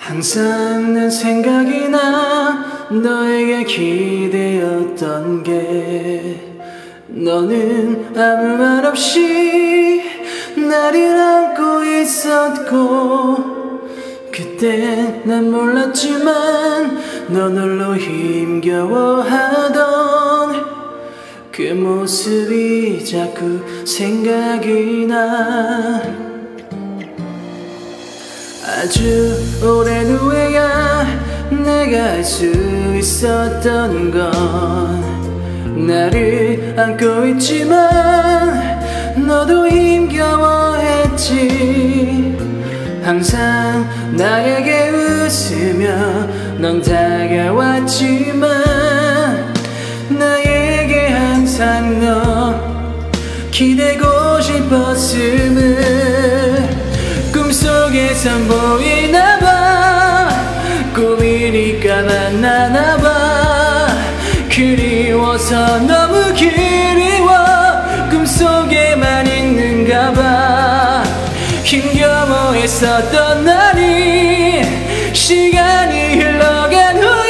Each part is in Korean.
항상 난 생각이 나 너에게 기대었던 게 너는 아무 말 없이 나를 안고 있었고 그때 난 몰랐지만 넌 홀로 힘겨워하던 그 모습이 자꾸 생각이 나 아주 오랜 후에야 내가 알 수 있었던 건 나를 안고 있지만 너도 힘겨워했지 항상 나에게 웃으며 넌 다가왔지만 나에게 항상 너 기대고 싶었음을 꿈속에선 보이나봐 꿈이니까 만나나봐 그리워서 너무 그리워 꿈속에만 있는가봐 힘겨워했었던 날이 시간이 흘러간 후에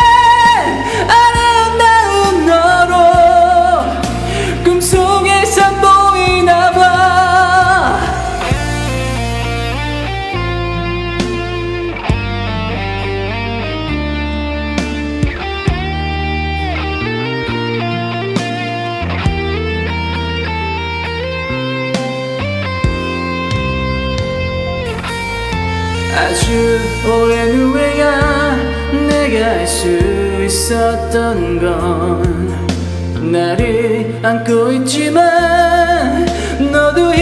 아름다운 너로 꿈속에선 보이나봐 아주 오랜 후에야 내가 알 수 있었던 건 나를 안고 있지만 너도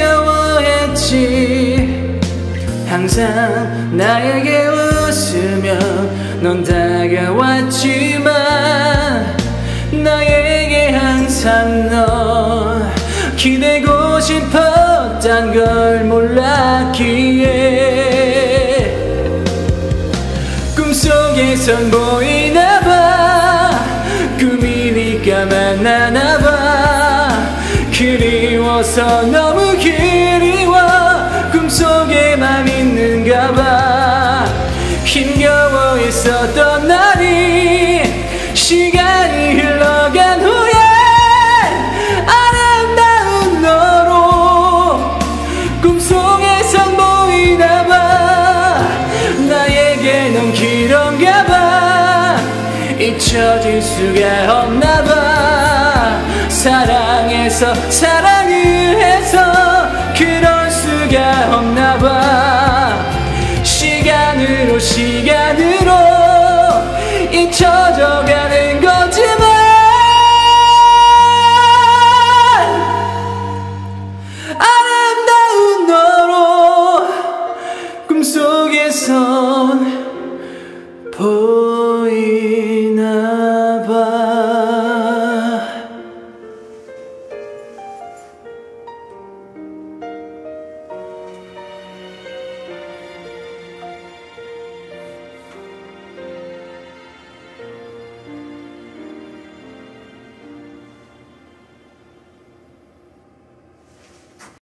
힘겨워했지 항상 나에게 웃으며 넌 다가왔지만 나에게 항상 너 기대고 싶었단 걸 몰랐기에 꿈속에선 보이나봐 꿈이니까 만나나봐 그리워서 너무 그리워 꿈속에만 있는가봐 힘겨워했었던 날이 시간이 흘러간 후에 아름다운 너로 꿈속에선 보이나봐 나에게 넌 그런가봐 잊혀질 수가 없나봐 사랑해서 사랑을 해서